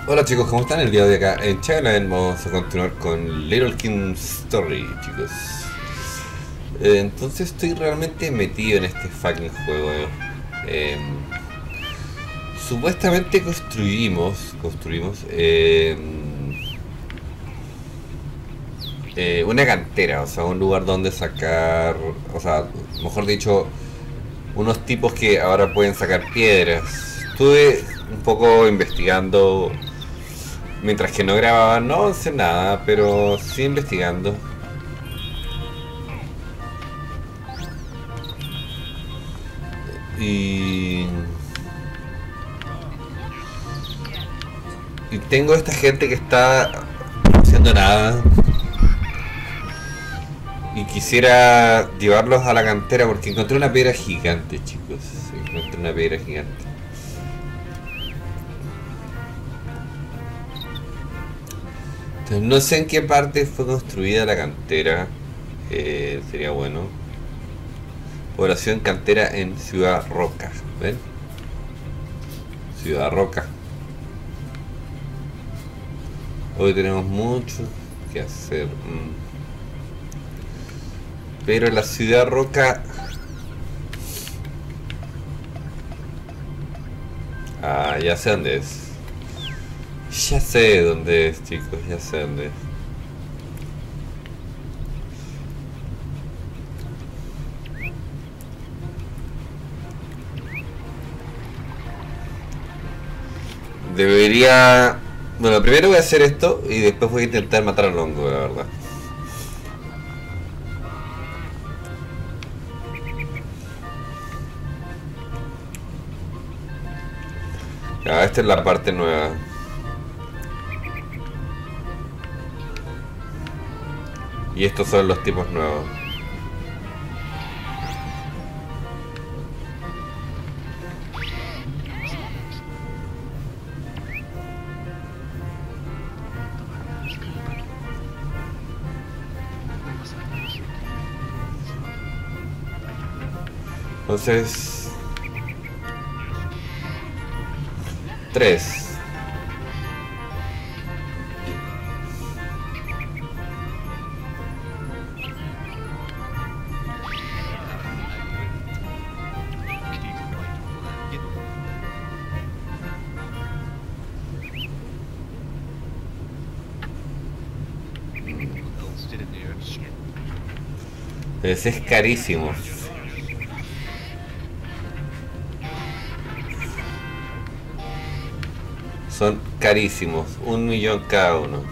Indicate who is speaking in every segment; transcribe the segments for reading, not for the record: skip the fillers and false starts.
Speaker 1: Hola chicos, ¿cómo están? El día de acá en Channel vamos a continuar con Little King Story, chicos. Entonces estoy realmente metido en este fucking juego. Eh, Supuestamente construimos una cantera, o sea, un lugar donde sacar, o sea, mejor dicho, unos tipos que ahora pueden sacar piedras. Estuve un poco investigando mientras que no grababa, no sé nada, pero sí investigando. Y, y tengo esta gente que está haciendo nada. Y quisiera llevarlos a la cantera porque encontré una piedra gigante, chicos. Encontré una piedra gigante. Entonces, no sé en qué parte fue construida la cantera. Sería bueno. Población cantera en Ciudad Roca. ¿Ven? Ciudad Roca. Hoy tenemos mucho que hacer. Pero la Ciudad Roca... Ah, ya sé dónde es. Ya sé dónde es, chicos. Ya sé dónde es. Debería... Bueno, primero voy a hacer esto y después voy a intentar matar al hongo, la verdad. Ya, esta es la parte nueva. Y estos son los tipos nuevos. Entonces... Tres. Es carísimo. Son carísimos. 1 millón cada uno.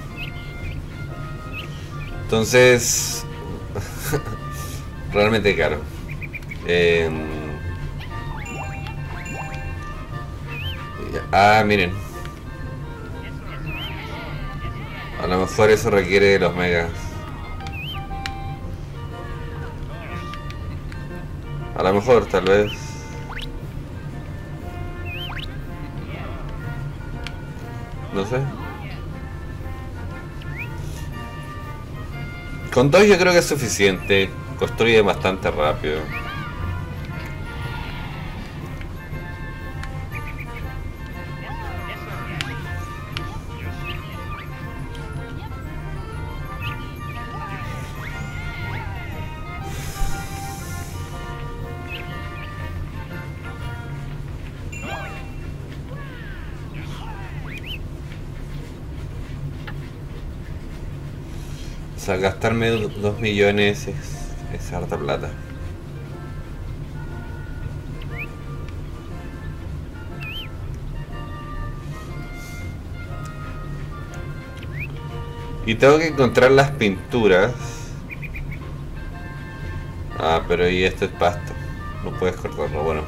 Speaker 1: Entonces... realmente caro. Eh, Miren. A lo mejor eso requiere de los megas. A lo mejor, tal vez. No sé. Con dos yo creo que es suficiente. Construye bastante rápido. O sea, gastarme 2 millones es harta plata. Y tengo que encontrar las pinturas. Ah, pero y esto es pasto. No puedes cortarlo, bueno.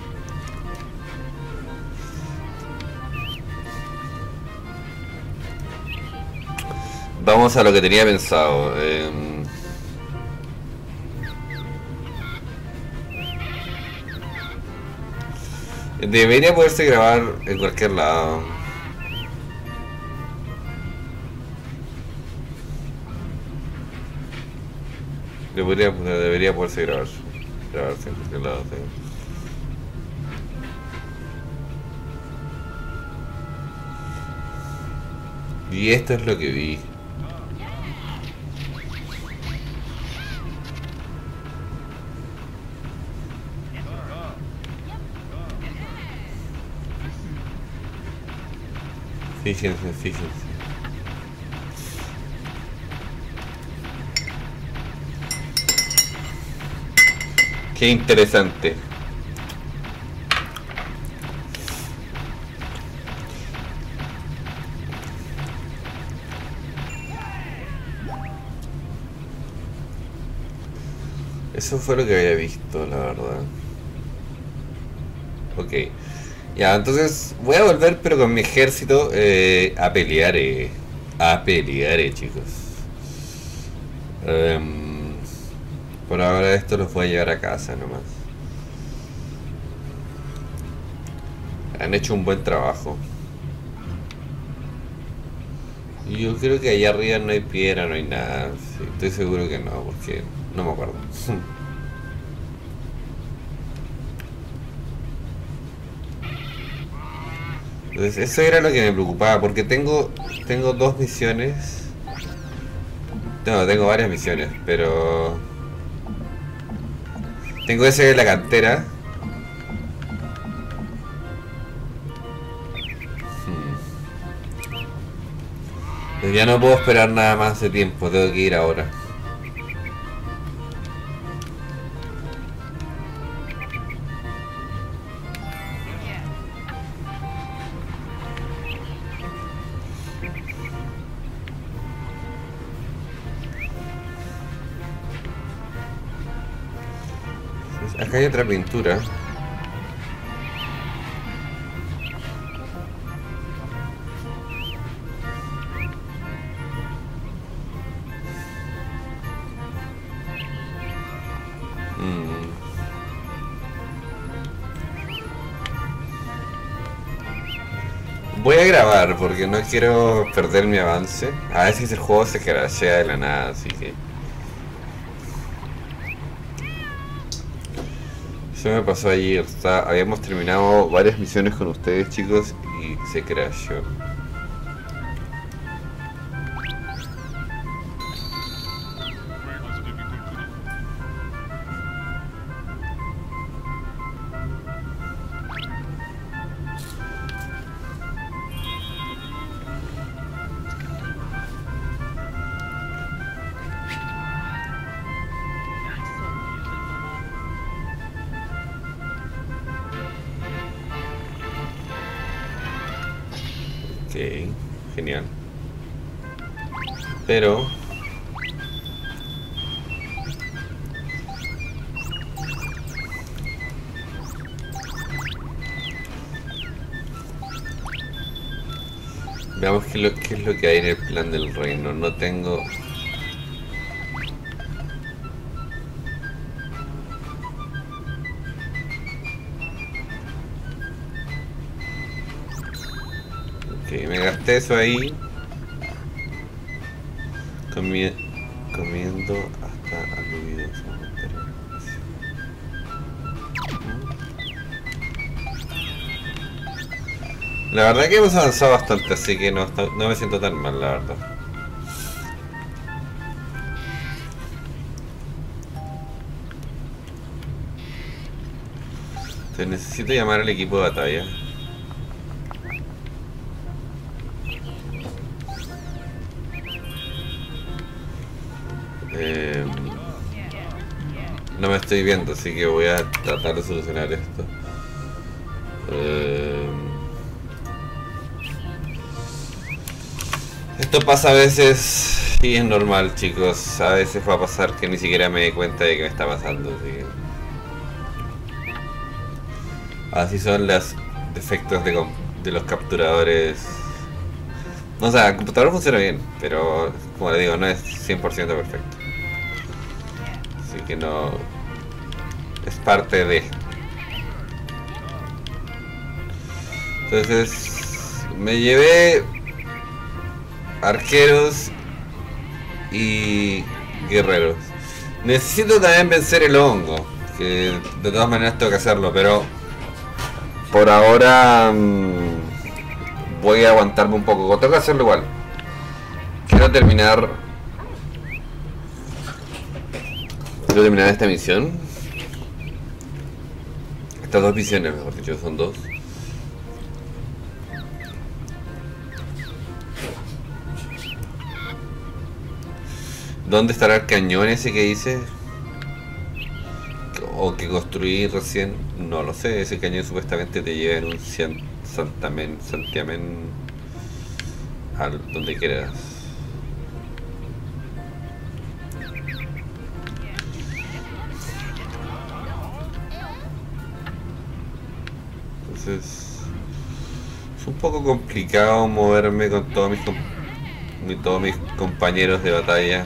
Speaker 1: Vamos a lo que tenía pensado. Debería poderse grabar en cualquier lado. Debería poderse grabarse en cualquier lado. Sí. Y esto es lo que vi. Fíjense, fíjense. Qué interesante. Eso fue lo que había visto, la verdad. Ok. Ya, entonces voy a volver, pero con mi ejército a pelear, chicos. Por ahora esto los voy a llevar a casa nomás. Han hecho un buen trabajo. Y yo creo que allá arriba no hay piedra, no hay nada. Sí, estoy seguro que no, porque no me acuerdo. Entonces eso era lo que me preocupaba, porque tengo dos misiones. No, tengo varias misiones, pero... Tengo ese de la cantera. Pero ya no puedo esperar nada más de tiempo, tengo que ir ahora. Acá hay otra pintura. Voy a grabar porque no quiero perder mi avance. A veces el juego se crashea de la nada, así que... Eso me pasó ayer. Habíamos terminado varias misiones con ustedes, chicos, y se crashó. Ok, genial. Pero... Veamos qué es lo que hay en el plan del reino. No tengo... Ok, me gasté eso ahí. Comiendo hasta aludidos. La verdad que hemos avanzado bastante, así que no me siento tan mal, la verdad. Entonces necesito llamar al equipo de batalla. No me estoy viendo, así que voy a tratar de solucionar esto. Esto pasa a veces y es normal, chicos. A veces va a pasar que ni siquiera me dé cuenta de que me está pasando. Así son los defectos de los capturadores. No, o sea, el computador funciona bien, pero como le digo, no es 100% perfecto. Así que no... Es parte de... Entonces... Me llevé... arqueros y guerreros. Necesito también vencer el hongo, que de todas maneras tengo que hacerlo, pero por ahora voy a aguantarme un poco. Tengo que hacerlo igual, Quiero terminar. Quiero terminar esta misión. Estas dos misiones, mejor dicho, son dos. ¿Dónde estará el cañón ese que dice? O que construí recién. No lo sé, ese cañón supuestamente te lleva en un santiamén al donde quieras. Entonces es un poco complicado moverme con todos mis compañeros de batalla.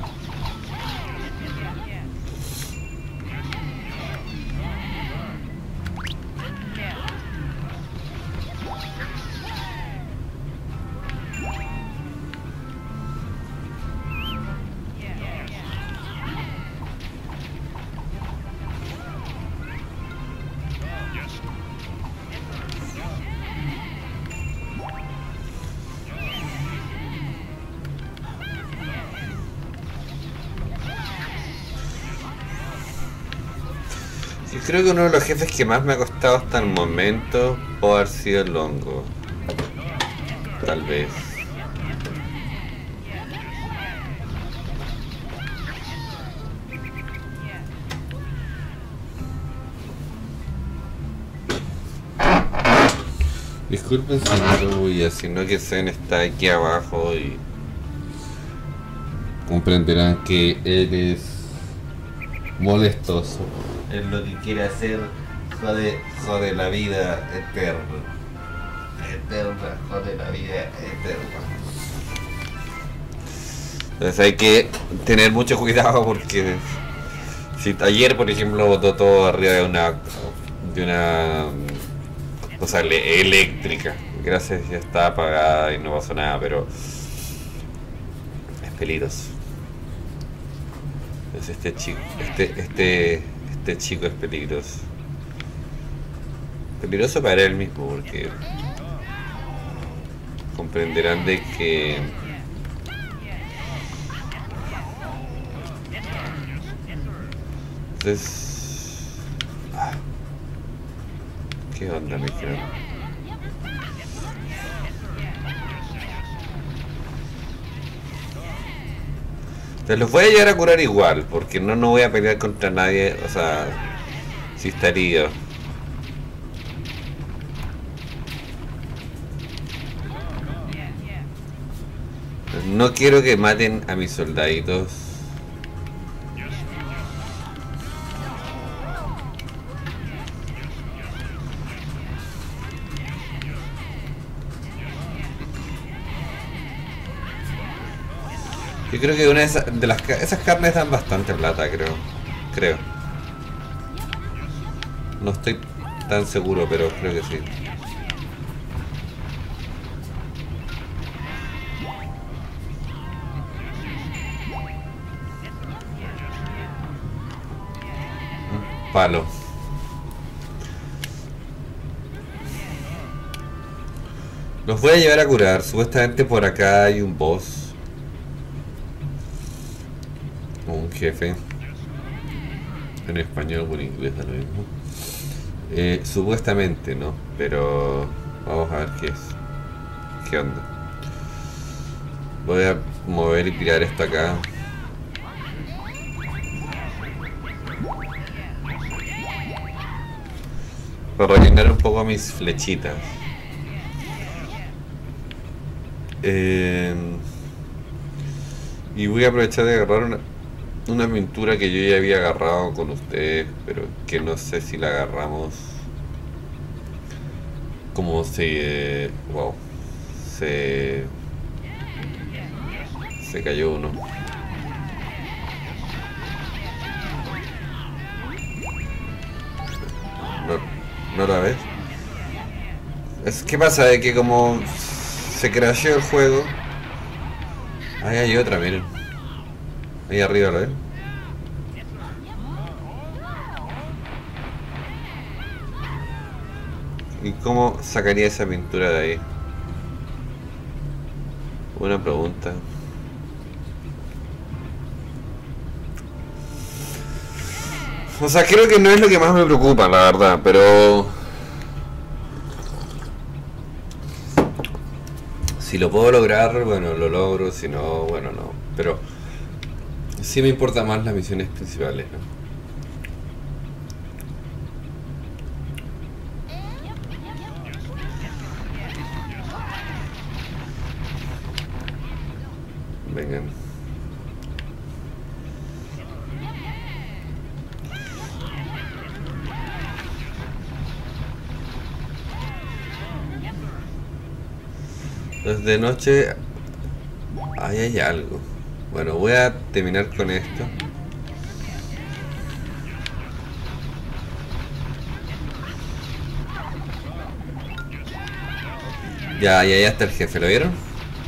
Speaker 1: Yo creo que uno de los jefes que más me ha costado hasta el momento puede haber sido el hongo. Tal vez. Disculpen si no lo voy a, sino que Zen está aquí abajo y comprenderán que él es molestoso. Es lo que quiere hacer, jode la vida eterna. Jode la vida eterna. Entonces hay que tener mucho cuidado porque si ayer por ejemplo botó todo arriba de una cosa eléctrica. Gracias, ya está apagada y no pasó nada, pero es peligroso. Entonces este chico es peligroso. Peligroso para él mismo porque comprenderán de que entonces ¿qué onda me creo? Entonces los voy a llegar a curar igual porque no voy a pelear contra nadie, o sea, si está herido. No quiero que maten a mis soldaditos. Yo creo que una de esas carnes dan bastante plata, creo. No estoy tan seguro, pero creo que sí. Palo. Los voy a llevar a curar. Supuestamente por acá hay un boss. O un jefe. En español o en inglés da lo mismo. Supuestamente, ¿no? Pero vamos a ver qué es. ¿Qué onda? Voy a mover y tirar esto acá. Para rellenar un poco mis flechitas. Y voy a aprovechar de agarrar una pintura que yo ya había agarrado con ustedes, pero que no sé si la agarramos. Como se... wow. Se cayó uno. ¿No la ves? ¿Qué pasa? De que como se crasheó el juego. Ahí hay otra, miren. Ahí arriba, ¿lo ven? ¿Y cómo sacaría esa pintura de ahí? Buena pregunta. O sea, creo que no es lo que más me preocupa, la verdad, pero si lo puedo lograr, bueno, lo logro, si no, bueno, no. Pero sí me importa más las misiones principales, ¿no? Vengan. Entonces de noche ahí hay algo. Bueno, voy a terminar con esto. Ya está el jefe, ¿lo vieron?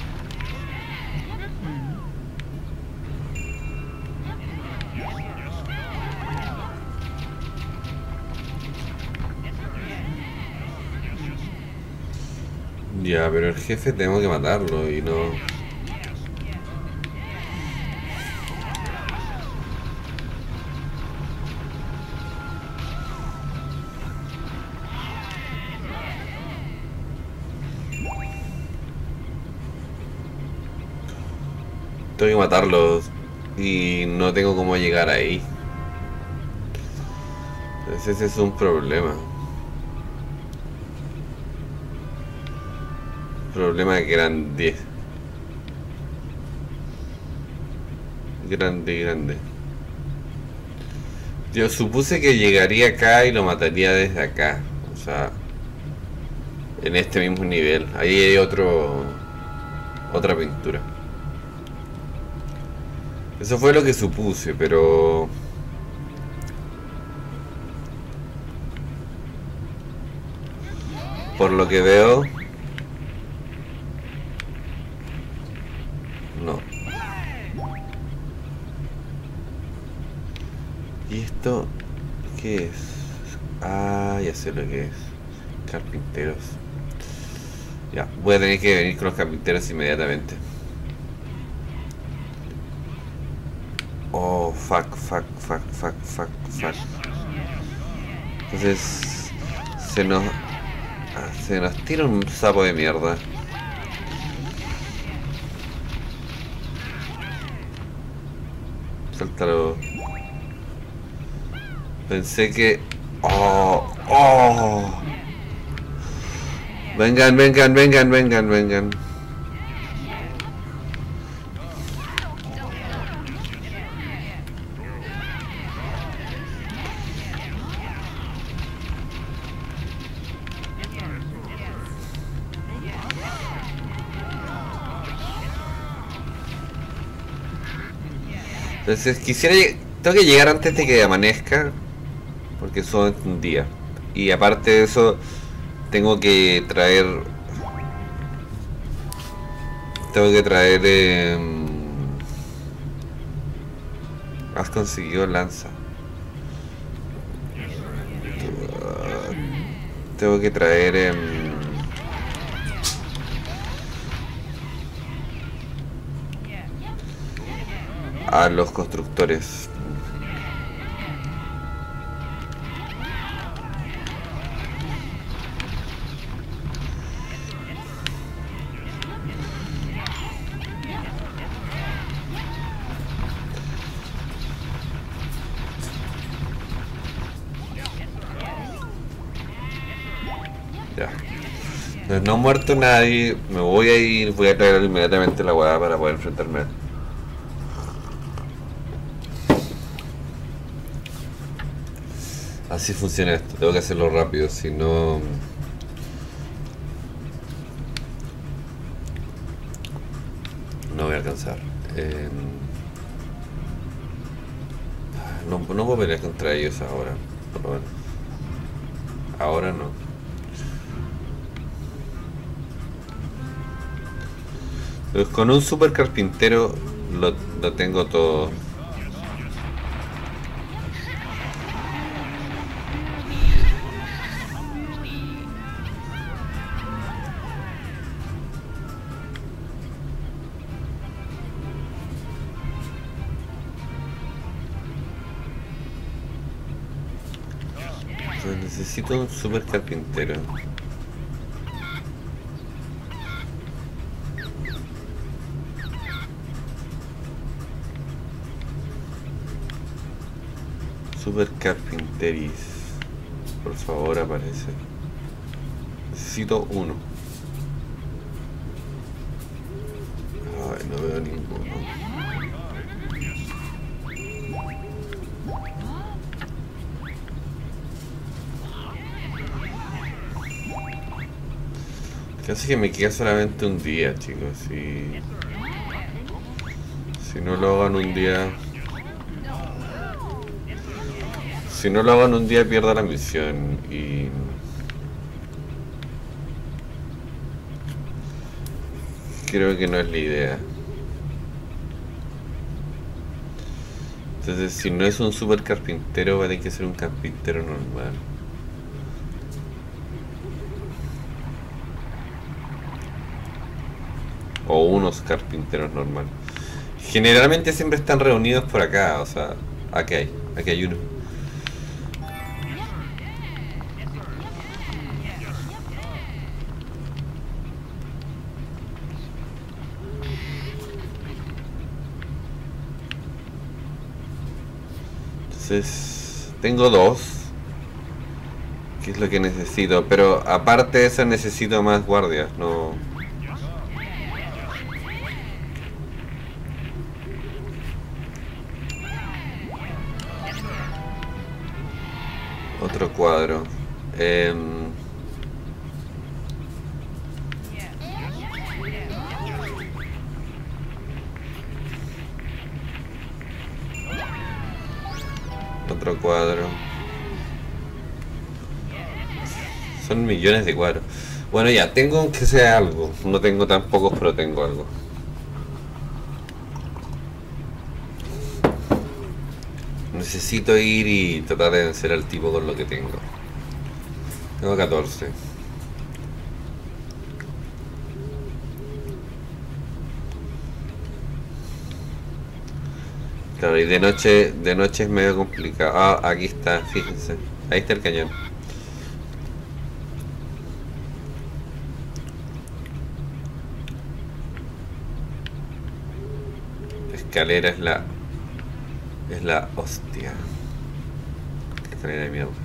Speaker 1: Ya, pero el jefe tengo que matarlo y no... Tengo que matarlos y no tengo cómo llegar ahí. Entonces ese es un problema. Problema grande. Grande. Yo supuse que llegaría acá y lo mataría desde acá. O sea, en este mismo nivel. Ahí hay otra pintura. Eso fue lo que supuse, pero... por lo que veo... no. ¿Y esto qué es? Ah, ya sé lo que es. Carpinteros. Ya, voy a tener que venir con los carpinteros inmediatamente. Oh, fuck. Entonces se nos tira un sapo de mierda. Sáltalo. Pensé que... oh. Vengan. Entonces tengo que llegar antes de que amanezca, porque son un día. Y aparte de eso, tengo que traer... has conseguido lanza. Tengo que traer... a los constructores. Ya. Entonces, no ha muerto nadie. Me voy a ir. Voy a traer inmediatamente la hueá para poder enfrentarme a él. Así funciona esto. Tengo que hacerlo rápido. Si no... no voy a alcanzar. No puedo pelear contra ellos ahora. Pero bueno. Ahora no. Pues con un super carpintero lo tengo todo. Necesito un super carpintero. Super carpinteris. Por favor, aparece. Necesito uno. Ay, no veo ninguno. Casi que me queda solamente un día, chicos. Si no lo hago en un día... Si no lo hago en un día pierdo la misión y... Creo que no es la idea. Entonces si no es un super carpintero va a tener que ser un carpintero normal. O unos carpinteros normales. Generalmente siempre están reunidos por acá, o sea, aquí hay uno. Entonces, tengo dos, que es lo que necesito, pero aparte de eso necesito más guardias, no... Otro cuadro. Otro cuadro. Son millones de cuadros. Bueno, ya, tengo aunque sea algo. No tengo tan pocos, pero tengo algo. Necesito ir y tratar de vencer al tipo con lo que tengo. Tengo 14. Claro, y de noche es medio complicado. Ah, aquí está, fíjense. Ahí está el cañón. La escalera es la hostia. Qué escalera de mierda.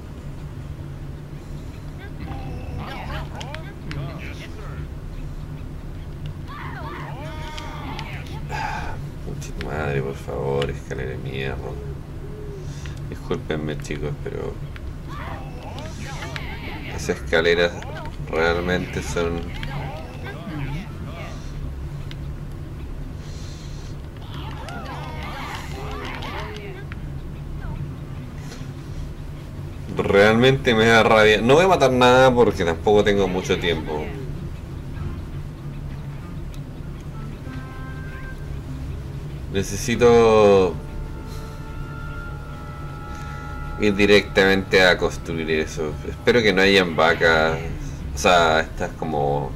Speaker 1: Pucha madre, por favor, escalera de mierda. Discúlpenme, chicos, pero esas escaleras realmente son... Realmente me da rabia. No voy a matar nada porque tampoco tengo mucho tiempo. Necesito ir directamente a construir eso. Espero que no hayan vacas. O sea, estas como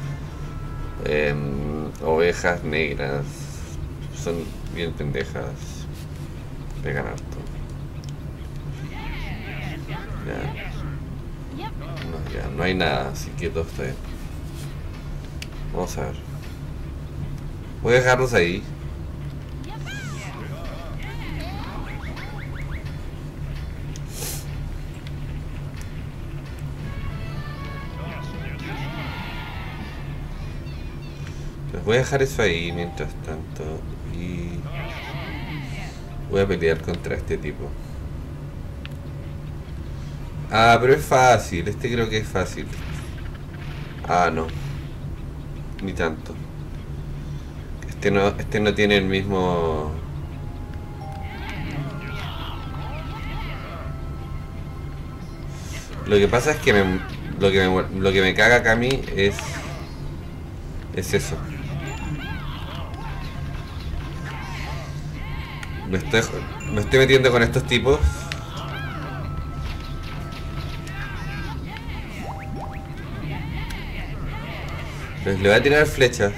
Speaker 1: ovejas negras. Son bien pendejas. Pegan harto. Ya, no hay nada, así que todo está bien. Vamos a ver. Voy a dejarlos ahí. Les voy a dejar eso ahí mientras tanto. Y voy a pelear contra este tipo. Ah, pero es fácil. Este creo que es fácil. Ah, no. Ni tanto. Este no tiene el mismo... Lo que pasa es que lo que me caga acá a mí es eso. Me estoy metiendo con estos tipos. Les le voy a tirar flechas.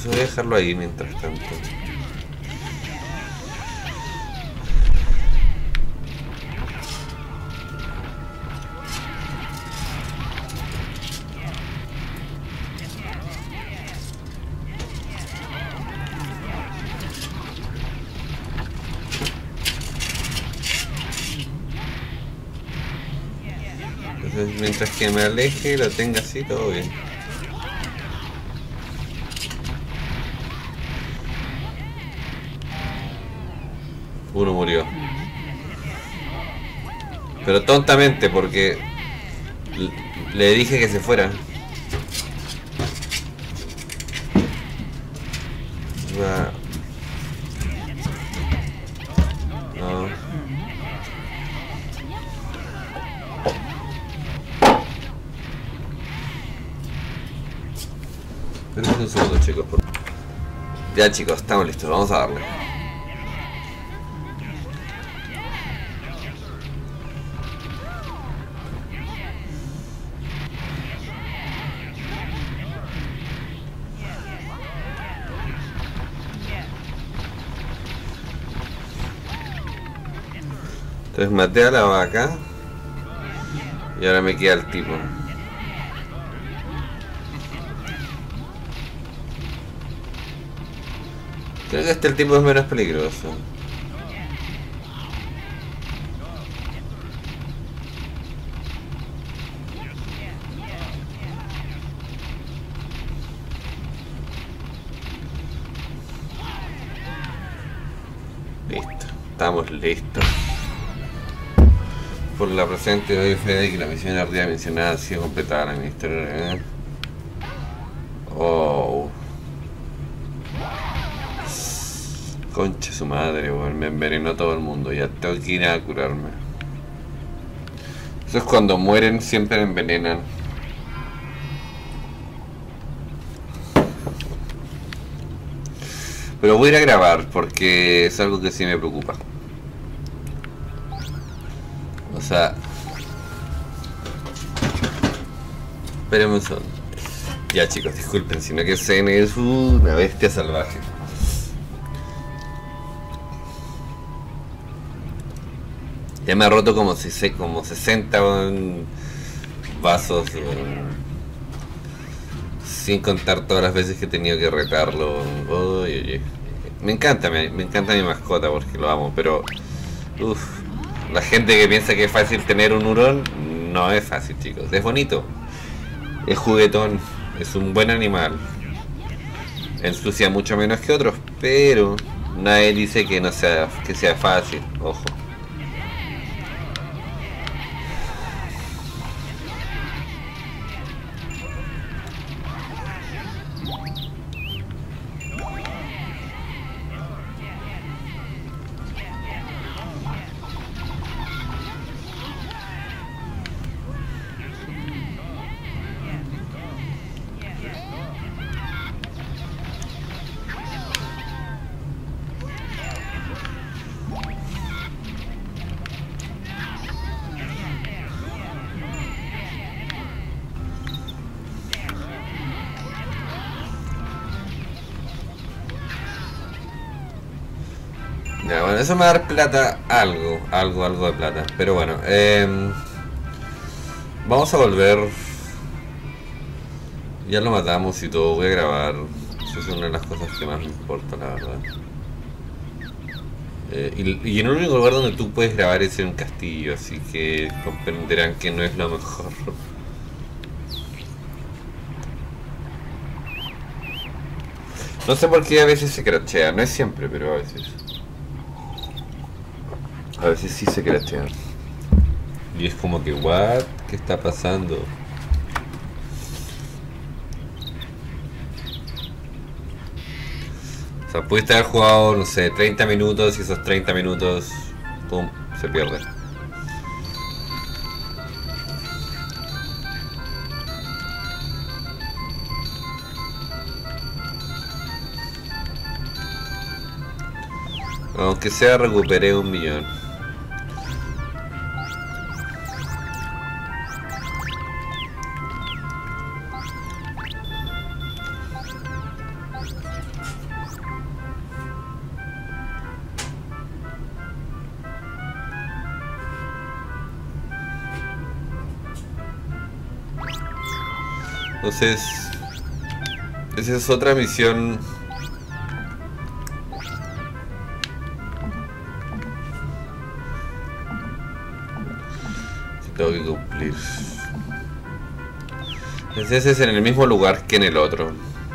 Speaker 1: Entonces voy a dejarlo ahí mientras tanto. Entonces mientras que me aleje y lo tenga así, todo bien. Uno murió. Pero tontamente, porque le dije que se fuera. No. Pero un segundo, chicos. Ya, chicos, estamos listos. Vamos a darle. Entonces maté a la vaca. Y ahora me queda el tipo. Creo que el tipo es menos peligroso. Listo. Estamos listos. Por la presente doy fe de que la misión arriba mencionada ha sido completada. La ministerio. Oh. Concha su madre, weón. Me envenenó todo el mundo. Ya tengo que ir a curarme. Eso es cuando mueren, siempre me envenenan. Pero voy a ir a grabar porque es algo que sí me preocupa. O sea... Espérenme un segundo. Ya, chicos, disculpen, sino que Zen es una bestia salvaje. Ya me ha roto como 60 vasos, sin contar todas las veces que he tenido que retarlo. Oye. Me encanta mi mascota porque lo amo, pero la gente que piensa que es fácil tener un hurón, no es fácil, chicos. Es bonito, es juguetón, es un buen animal, ensucia mucho menos que otros, pero nadie dice que no sea fácil, ojo. Ya, bueno, eso me va a dar plata, algo de plata. Pero bueno, vamos a volver. Ya lo matamos y todo, voy a grabar. Eso es una de las cosas que más me importa, la verdad. Y en el único lugar donde tú puedes grabar es en un castillo, así que comprenderán que no es lo mejor. No sé por qué a veces se crachea, no es siempre, pero a veces. A veces sí se crachea. Y es como que, ¿what? ¿Qué está pasando? O sea, pudiste haber jugado, no sé, 30 minutos y esos 30 minutos, pum, se pierde. Aunque sea, recuperé 1.000.000. Entonces, esa es otra misión que tengo que cumplir. Entonces, ese es en el mismo lugar que en el otro.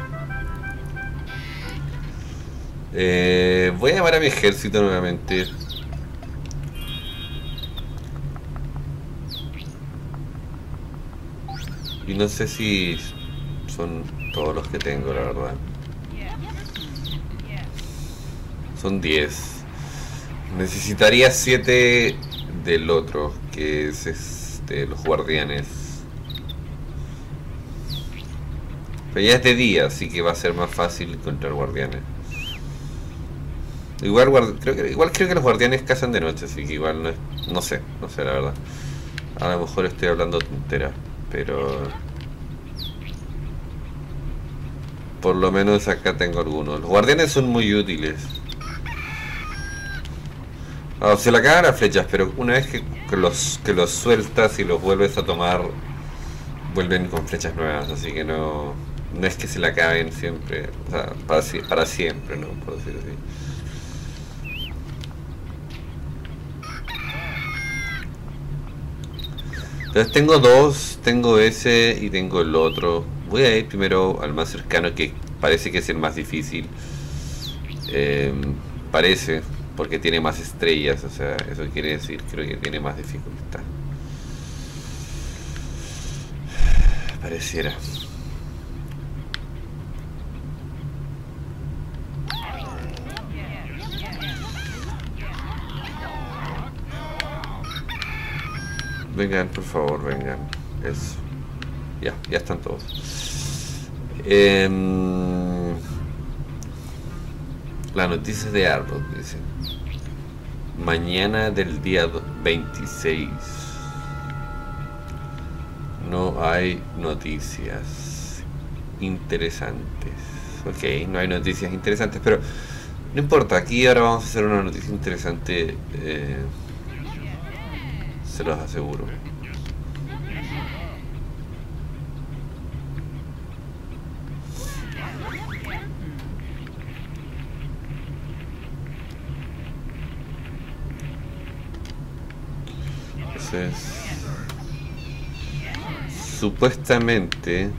Speaker 1: Voy a llamar a mi ejército nuevamente. Y no sé si son todos los que tengo, la verdad. Son 10. Necesitaría 7 del otro, que es los guardianes. Pero ya es de día, así que va a ser más fácil encontrar guardianes. Igual creo que los guardianes cazan de noche, así que igual no sé la verdad. A lo mejor estoy hablando tonteras, pero por lo menos acá tengo algunos. Los guardianes son muy útiles. Se le acaban las flechas, pero una vez que los sueltas y los vuelves a tomar, vuelven con flechas nuevas, así que no es que se le acaben siempre, o sea, para siempre, ¿no? Por decirlo así. Entonces tengo dos, tengo ese y tengo el otro. Voy a ir primero al más cercano, que parece que es el más difícil. Parece, porque tiene más estrellas, o sea, eso quiere decir, creo que tiene más dificultad. Pareciera. Vengan, por favor, vengan. Eso. Ya están todos. La noticia de Arbok dice: mañana del día 26 no hay noticias interesantes. Ok, no hay noticias interesantes, pero no importa. Aquí ahora vamos a hacer una noticia interesante. Se los aseguro. Entonces, supuestamente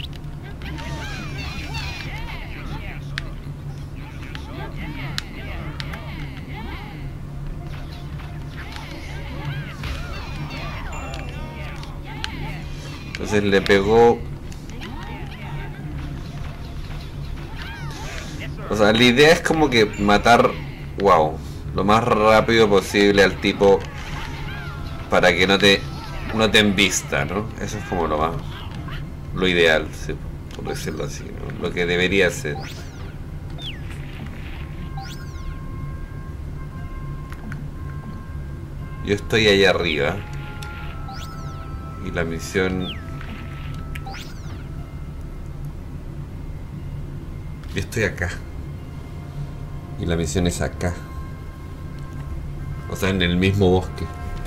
Speaker 1: le pegó. O sea, la idea es como que matar, wow, lo más rápido posible al tipo para que no te embista, ¿no? Eso es como lo ideal, ¿sí? Por decirlo así, ¿no? Lo que debería ser. Yo estoy allá arriba y la misión... Yo estoy acá y la misión es acá, o sea, en el mismo bosque.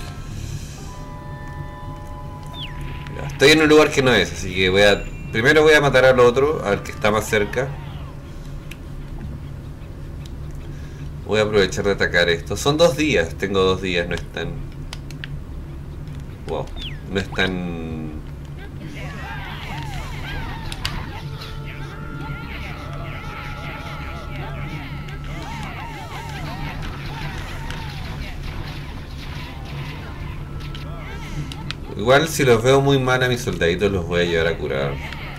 Speaker 1: Ya, estoy en un lugar que no es, así que primero voy a matar al otro, al que está más cerca. Voy a aprovechar de atacar esto. Son 2 días, tengo 2 días, no es tan... Wow, no es tan... Igual si los veo muy mal a mis soldaditos los voy a llevar a curar.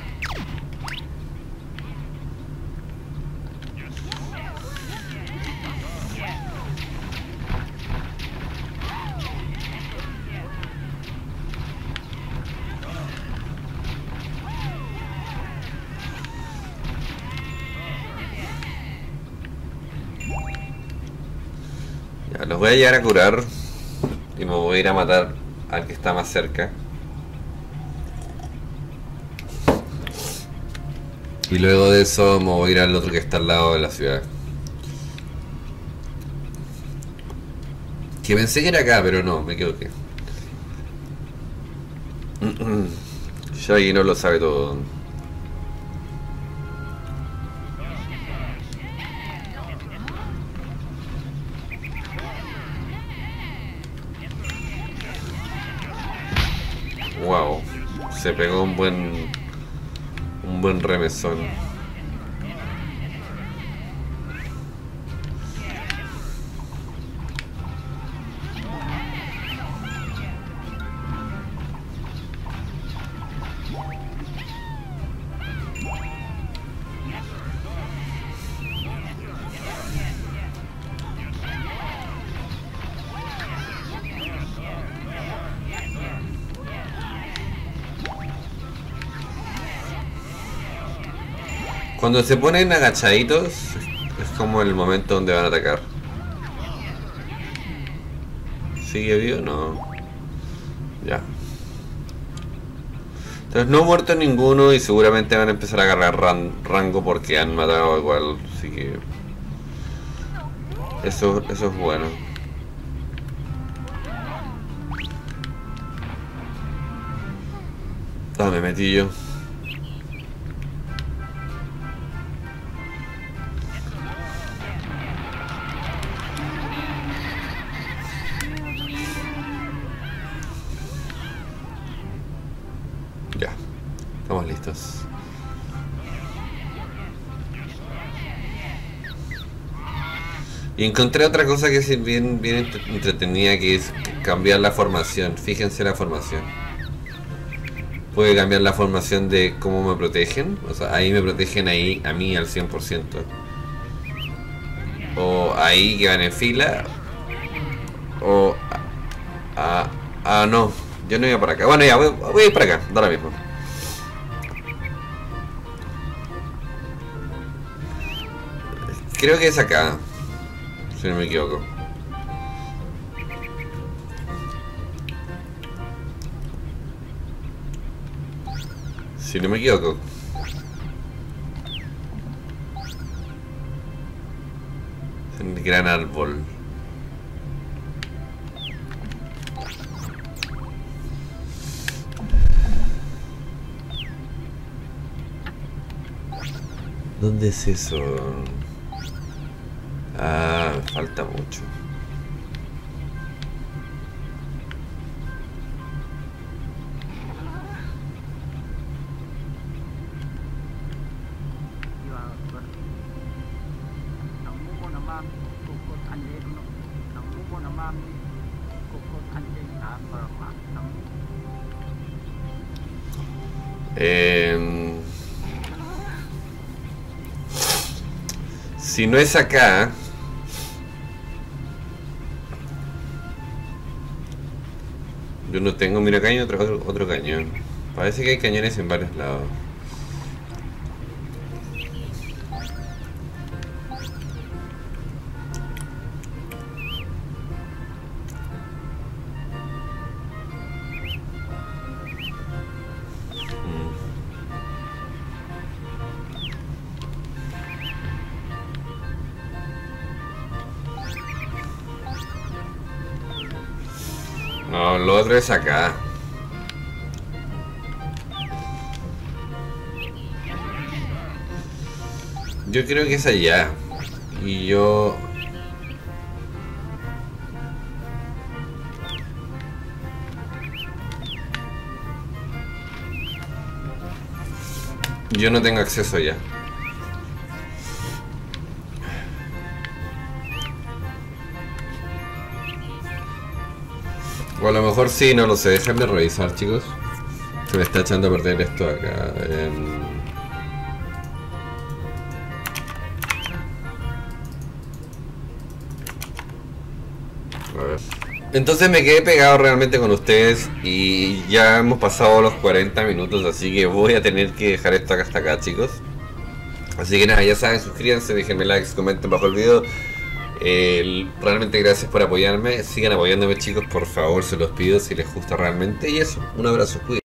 Speaker 1: Ya, los voy a llevar a curar y me voy a ir a matar al que está más cerca. Y luego de eso me voy a ir al otro que está al lado de la ciudad. Que pensé que era acá, pero no, me equivoqué. Shaggy no lo sabe todo. Se pegó un buen remesón. Cuando se ponen agachaditos es como el momento donde van a atacar. ¿Sigue vivo? No. Ya. Entonces no ha muerto ninguno y seguramente van a empezar a agarrar rango porque han matado igual. Así que eso es bueno. Me metí yo. Ya, estamos listos. Y encontré otra cosa que es bien entretenida, que es cambiar la formación. Fíjense la formación. Puede cambiar la formación de cómo me protegen. O sea, ahí me protegen ahí a mí al 100%. O ahí que van en fila. O... no. Yo no iba para acá. Bueno, ya, voy a ir para acá. Da lo mismo. Creo que es acá. Si no me equivoco. Si no me equivoco. Es un gran árbol. ¿Dónde es eso? Ah, me falta mucho. Si no es acá, yo no tengo, mira, acá hay otro cañón. Parece que hay cañones en varios lados. No, lo otro es acá. Yo creo que es allá. Y yo no tengo acceso allá. O a lo mejor sí, no lo sé. Déjenme revisar, chicos. Se me está echando a perder esto acá. A ver. Entonces me quedé pegado realmente con ustedes y ya hemos pasado los 40 minutos, así que voy a tener que dejar esto acá hasta acá, chicos. Así que nada, ya saben, suscríbanse, déjenme likes, comenten bajo el video. Realmente gracias por apoyarme. Sigan apoyándome, chicos, por favor, se los pido si les gusta realmente. Y eso, un abrazo, cuídense.